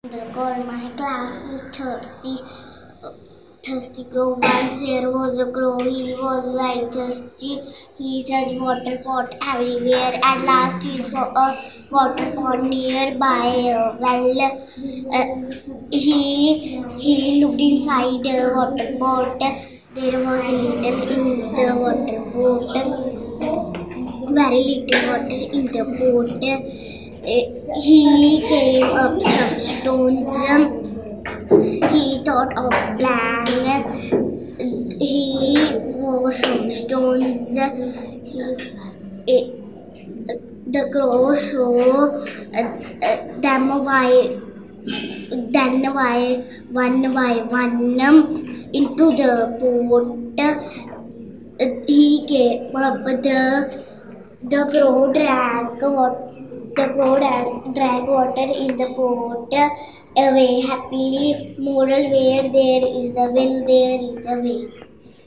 My class is thirsty. Thirsty crow. Once there was a crow. He was very thirsty. He searched water pot everywhere. At last he saw a water pot nearby a well. He looked inside the water pot. There was little in the water pot. Very little water in the pot. He came up some stones. He thought of plan. He was some stones. The crow saw them one by one into the pot. He came up. The crow drank water in the pot away happily. Moral: where there is a will, there is a way.